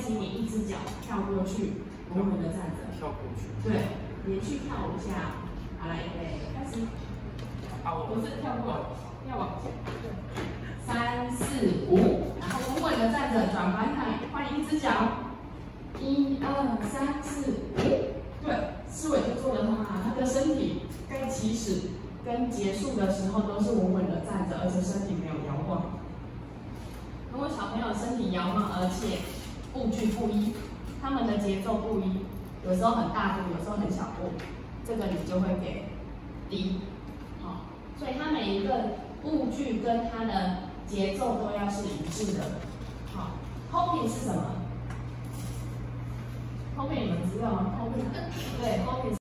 请你一只脚跳过去，稳稳的站着。 跳过去。对， 连续跳5下。好，来，预备，开始。不是跳过，要往前。对。3、4、5，然后稳稳的站着，转翻看，换一只脚。1、2、3、4、5。对，思维就做得很好，他的身体该起始跟结束的时候都是稳稳的站着，而且身体没有摇晃。如果小朋友身体摇晃，而且步距不一，他们的节奏不一，有时候很大步，有时候很小步，这个你就会给低。好，所以他每一个步距跟他的节奏都要是一致的。好 ，hopping 是什么？ hopping 你们知道吗？hopping 对 ，hopping。